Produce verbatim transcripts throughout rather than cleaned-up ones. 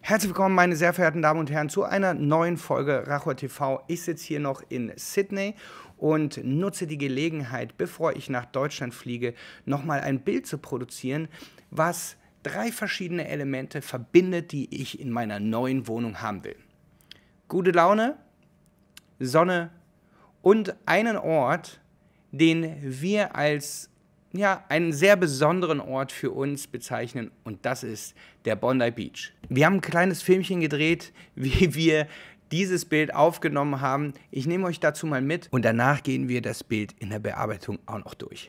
Herzlich willkommen, meine sehr verehrten Damen und Herren, zu einer neuen Folge Rachor T V. Ich sitze hier noch in Sydney und nutze die Gelegenheit, bevor ich nach Deutschland fliege, nochmal ein Bild zu produzieren, was drei verschiedene Elemente verbindet, die ich in meiner neuen Wohnung haben will. Gute Laune, Sonne und einen Ort, den wir als ja, einen sehr besonderen Ort für uns bezeichnen, und das ist der Bondi Beach. Wir haben ein kleines Filmchen gedreht, wie wir dieses Bild aufgenommen haben. Ich nehme euch dazu mal mit und danach gehen wir das Bild in der Bearbeitung auch noch durch.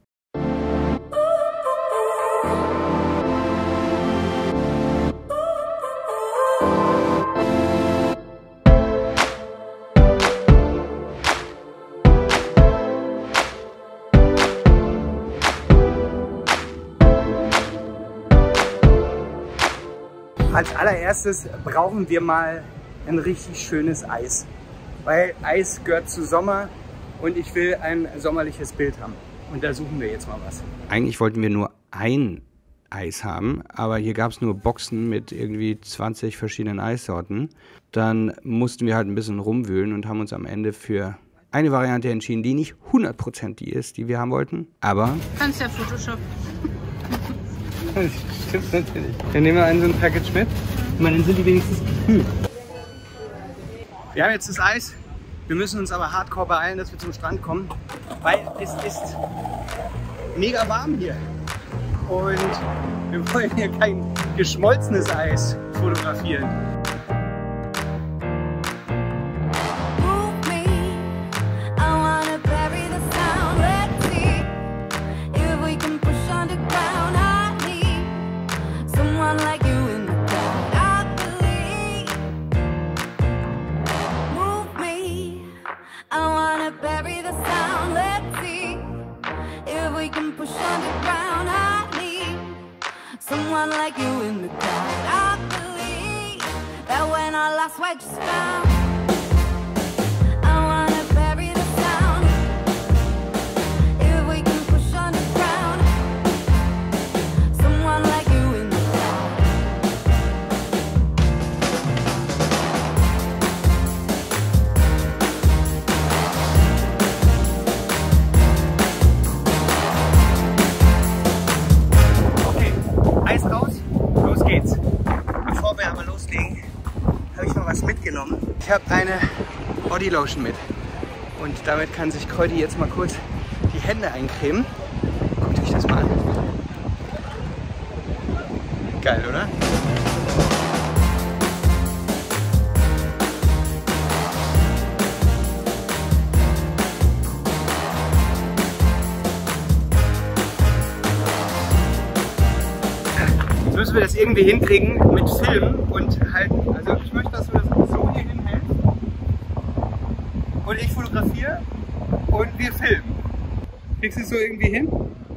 Als allererstes brauchen wir mal ein richtig schönes Eis, weil Eis gehört zu Sommer und ich will ein sommerliches Bild haben. Und da suchen wir jetzt mal was. Eigentlich wollten wir nur ein Eis haben, aber hier gab es nur Boxen mit irgendwie zwanzig verschiedenen Eissorten. Dann mussten wir halt ein bisschen rumwühlen und haben uns am Ende für eine Variante entschieden, die nicht hundert Prozent die ist, die wir haben wollten, aber... Kannst ja Photoshop. Das stimmt natürlich. Dann nehmen wir einen so ein Package mit. Ich meine, dann sind die wenigstens kühl. Wir haben jetzt das Eis. Wir müssen uns aber hardcore beeilen, dass wir zum Strand kommen, weil es ist mega warm hier. Und wir wollen hier kein geschmolzenes Eis fotografieren. Someone like you in the crowd. I believe that when our last wedge is found, I wanna bury the sound. If we can push underground, someone like you in the Eis raus, los geht's. Bevor wir aber loslegen, habe ich noch was mitgenommen. Ich habe eine Bodylotion mit und damit kann sich Kreuti jetzt mal kurz die Hände eincremen. Guckt euch das mal an. Geil, oder? Müssen wir das irgendwie hinkriegen mit Film und halten. Also ich möchte, dass du das so hier hinhältst und ich fotografiere und wir filmen. Kriegst du es so irgendwie hin?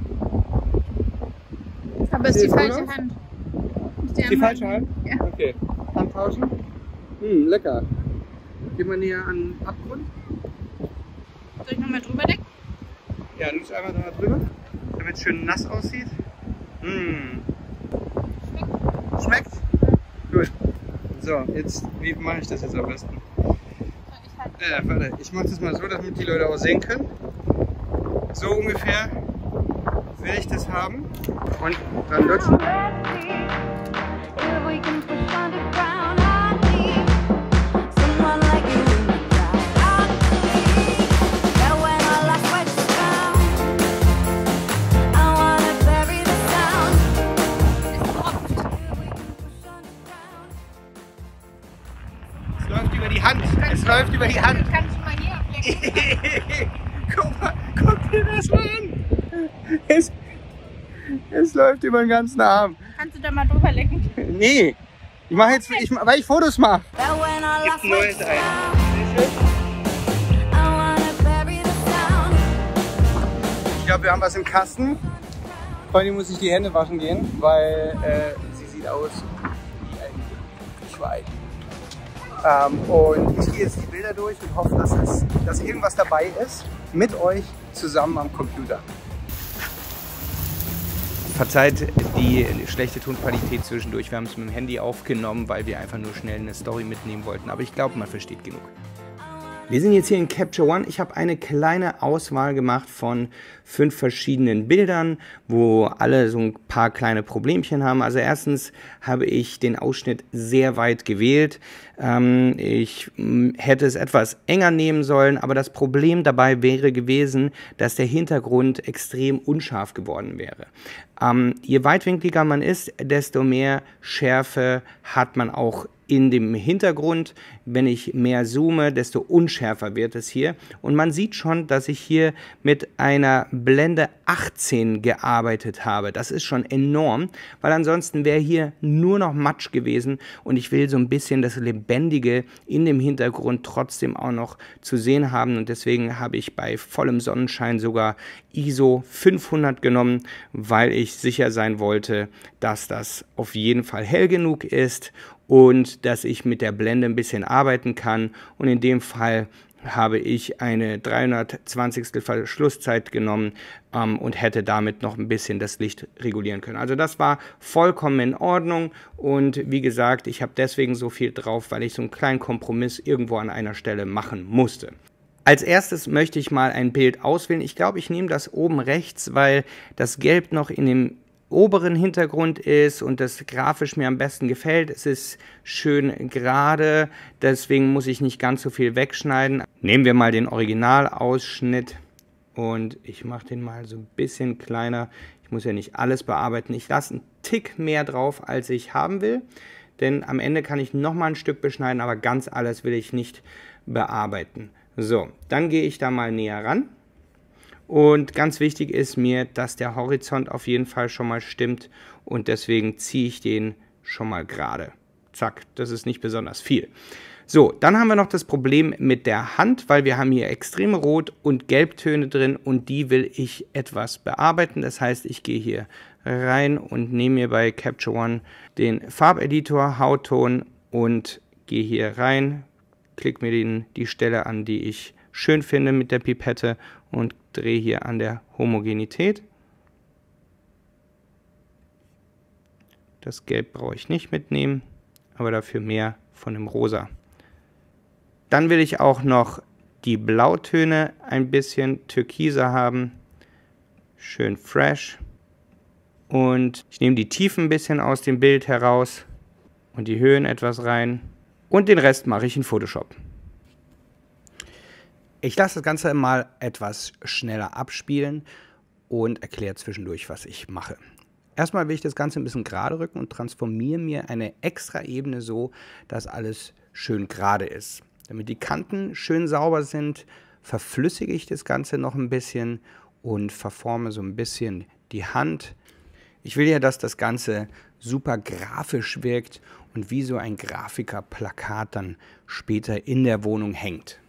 Aber es ist die falsche Hand. Die, die falsche Hand? Ja. Okay. Hand tauschen? Hm, lecker. Geh mal näher an den Abgrund. Soll ich nochmal drüber decken? Ja, du musst einmal da drüber, damit es schön nass aussieht. Hm. Schmeckt? Gut. So, jetzt, wie mache ich das jetzt am besten? Äh, warte, ich mache das mal so, damit die Leute auch sehen können. So ungefähr will ich das haben. Und dann lutschen. Es läuft über die Hand. Kannst du mal hier ablecken? Guck mal, guck dir das mal an. Es, es läuft über den ganzen Arm. Kannst du da mal drüber lecken? Nee, ich mache jetzt, ich, weil ich Fotos mache. Gibt ein neues ein. Ich glaube, wir haben was im Kasten. Heute muss ich die Hände waschen gehen, weil äh, sie sieht aus wie ein Schwein. Ähm, und ich gehe jetzt die Bilder durch und hoffe, dass, es, dass irgendwas dabei ist, mit euch zusammen am Computer. Verzeiht die schlechte Tonqualität zwischendurch. Wir haben es mit dem Handy aufgenommen, weil wir einfach nur schnell eine Story mitnehmen wollten. Aber ich glaube, man versteht genug. Wir sind jetzt hier in Capture One. Ich habe eine kleine Auswahl gemacht von fünf verschiedenen Bildern, wo alle so ein paar kleine Problemchen haben. Also erstens habe ich den Ausschnitt sehr weit gewählt. Ähm, ich hätte es etwas enger nehmen sollen, aber das Problem dabei wäre gewesen, dass der Hintergrund extrem unscharf geworden wäre. Ähm, je weitwinkliger man ist, desto mehr Schärfe hat man auch in dem Hintergrund. Wenn ich mehr zoome, desto unschärfer wird es hier. Und man sieht schon, dass ich hier mit einer Blende achtzehn gearbeitet habe. Das ist schon enorm, weil ansonsten wäre hier nur noch Matsch gewesen. Und ich will so ein bisschen das Lebendige in dem Hintergrund trotzdem auch noch zu sehen haben. Und deswegen habe ich bei vollem Sonnenschein sogar I S O fünfhundert genommen, weil ich sicher sein wollte, dass das auf jeden Fall hell genug ist und dass ich mit der Blende ein bisschen arbeiten kann. Und in dem Fall habe ich eine dreihundertzwanzigstel Verschlusszeit genommen ähm, und hätte damit noch ein bisschen das Licht regulieren können. Also das war vollkommen in Ordnung und wie gesagt, ich habe deswegen so viel drauf, weil ich so einen kleinen Kompromiss irgendwo an einer Stelle machen musste. Als erstes möchte ich mal ein Bild auswählen. Ich glaube, ich nehme das oben rechts, weil das Gelb noch in dem oberen Hintergrund ist und das grafisch mir am besten gefällt. Es ist schön gerade, deswegen muss ich nicht ganz so viel wegschneiden. Nehmen wir mal den Originalausschnitt und ich mache den mal so ein bisschen kleiner. Ich muss ja nicht alles bearbeiten. Ich lasse einen Tick mehr drauf, als ich haben will, denn am Ende kann ich noch mal ein Stück beschneiden, aber ganz alles will ich nicht bearbeiten. So, dann gehe ich da mal näher ran. Und ganz wichtig ist mir, dass der Horizont auf jeden Fall schon mal stimmt und deswegen ziehe ich den schon mal gerade. Zack, das ist nicht besonders viel. So, dann haben wir noch das Problem mit der Hand, weil wir haben hier extreme Rot- und Gelbtöne drin und die will ich etwas bearbeiten. Das heißt, ich gehe hier rein und nehme mir bei Capture One den Farbeditor, Hautton und gehe hier rein, klicke mir den, die Stelle an, die ich schön finde mit der Pipette und drehe hier an der Homogenität. Das Gelb brauche ich nicht mitnehmen, aber dafür mehr von dem Rosa. Dann will ich auch noch die Blautöne ein bisschen türkiser haben. Schön fresh. Und ich nehme die Tiefen ein bisschen aus dem Bild heraus und die Höhen etwas rein. Und den Rest mache ich in Photoshop. Ich lasse das Ganze mal etwas schneller abspielen und erkläre zwischendurch, was ich mache. Erstmal will ich das Ganze ein bisschen gerade rücken und transformiere mir eine extra Ebene so, dass alles schön gerade ist. Damit die Kanten schön sauber sind, verflüssige ich das Ganze noch ein bisschen und verforme so ein bisschen die Hand. Ich will ja, dass das Ganze super grafisch wirkt und wie so ein Grafikerplakat dann später in der Wohnung hängt.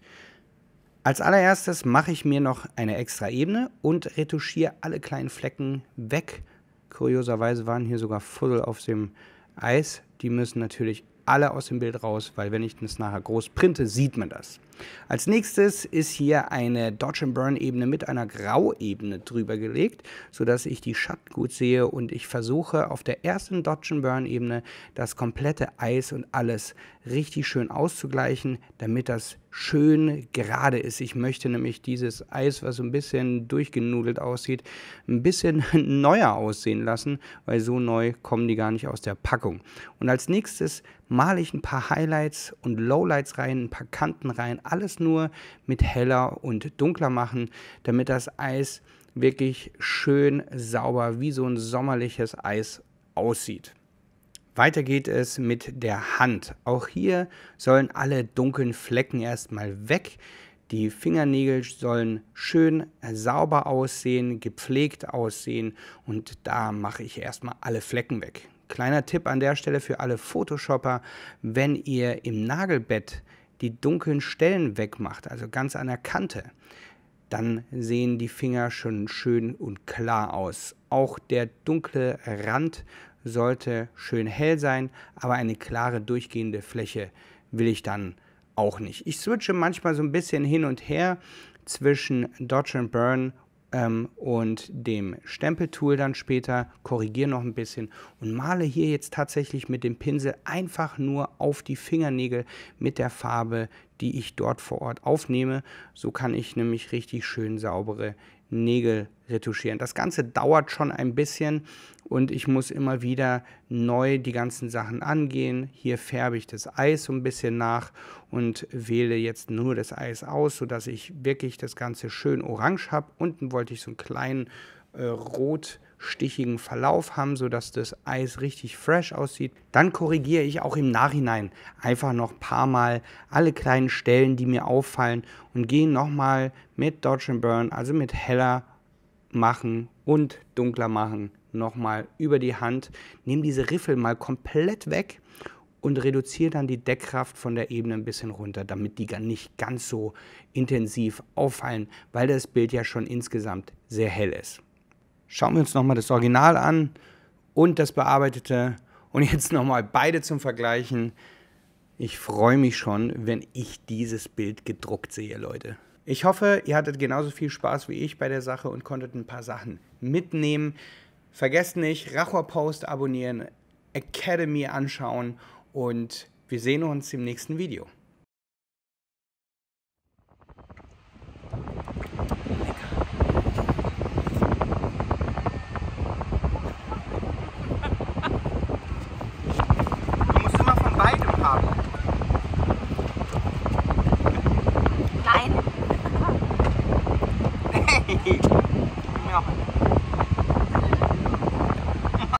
Als allererstes mache ich mir noch eine extra Ebene und retuschiere alle kleinen Flecken weg. Kurioserweise waren hier sogar Fussel auf dem Eis. Die müssen natürlich alle aus dem Bild raus, weil wenn ich das nachher groß printe, sieht man das. Als nächstes ist hier eine Dodge and Burn Ebene mit einer Grauebene drüber gelegt, sodass ich die Schatten gut sehe und ich versuche auf der ersten Dodge and Burn Ebene das komplette Eis und alles richtig schön auszugleichen, damit das schön gerade ist. Ich möchte nämlich dieses Eis, was so ein bisschen durchgenudelt aussieht, ein bisschen neuer aussehen lassen, weil so neu kommen die gar nicht aus der Packung. Und als nächstes male ich ein paar Highlights und Lowlights rein, ein paar Kanten rein, alles nur mit heller und dunkler machen, damit das Eis wirklich schön sauber wie so ein sommerliches Eis aussieht. Weiter geht es mit der Hand. Auch hier sollen alle dunklen Flecken erstmal weg. Die Fingernägel sollen schön sauber aussehen, gepflegt aussehen und da mache ich erstmal alle Flecken weg. Kleiner Tipp an der Stelle für alle Photoshopper, wenn ihr im Nagelbett die dunklen Stellen wegmacht, also ganz an der Kante, dann sehen die Finger schon schön und klar aus. Auch der dunkle Rand sollte schön hell sein, aber eine klare durchgehende Fläche will ich dann auch nicht. Ich switche manchmal so ein bisschen hin und her zwischen Dodge and Burn ähm, und dem Stempeltool dann später, korrigiere noch ein bisschen und male hier jetzt tatsächlich mit dem Pinsel einfach nur auf die Fingernägel mit der Farbe, die ich dort vor Ort aufnehme. So kann ich nämlich richtig schön saubere Nägel retuschieren. Das Ganze dauert schon ein bisschen und ich muss immer wieder neu die ganzen Sachen angehen. Hier färbe ich das Eis so ein bisschen nach und wähle jetzt nur das Eis aus, sodass ich wirklich das Ganze schön orange habe. Unten wollte ich so einen kleinen äh, rotstichigen Verlauf haben, sodass das Eis richtig fresh aussieht. Dann korrigiere ich auch im Nachhinein einfach noch ein paar Mal alle kleinen Stellen, die mir auffallen und gehe nochmal mit Dodge and Burn, also mit heller machen und dunkler machen, nochmal über die Hand. Nehme diese Riffel mal komplett weg und reduziere dann die Deckkraft von der Ebene ein bisschen runter, damit die gar nicht ganz so intensiv auffallen, weil das Bild ja schon insgesamt sehr hell ist. Schauen wir uns nochmal das Original an und das Bearbeitete und jetzt nochmal beide zum Vergleichen. Ich freue mich schon, wenn ich dieses Bild gedruckt sehe, Leute. Ich hoffe, ihr hattet genauso viel Spaß wie ich bei der Sache und konntet ein paar Sachen mitnehmen. Vergesst nicht, Rachor Post abonnieren, Academy anschauen und wir sehen uns im nächsten Video.